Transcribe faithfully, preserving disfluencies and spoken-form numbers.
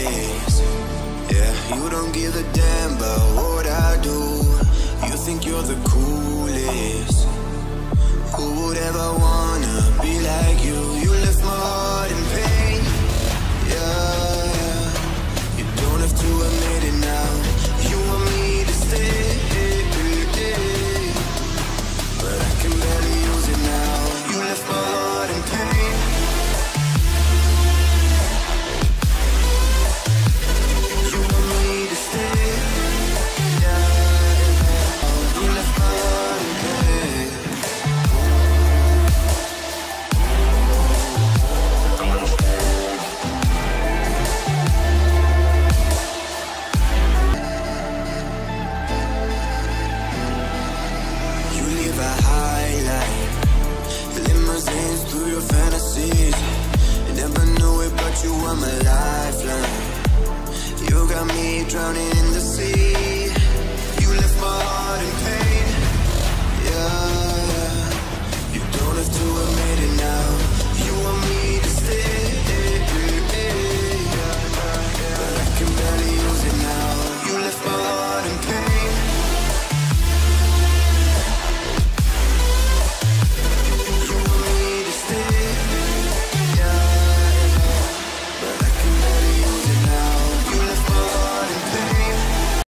is. Yeah, you don't give a damn about what I do. You think you're the coolest. Who would ever wanna be like you? You left my heart in pain. Yeah, yeah. You don't have to admit it now. You want me to stay, but I can barely use it now. You left my heart in pain. You want me to stay. Yeah, you left my heart in pain. You live a high life, limousines through your fantasies. You never knew it, but you were my lifeline. You got me drowning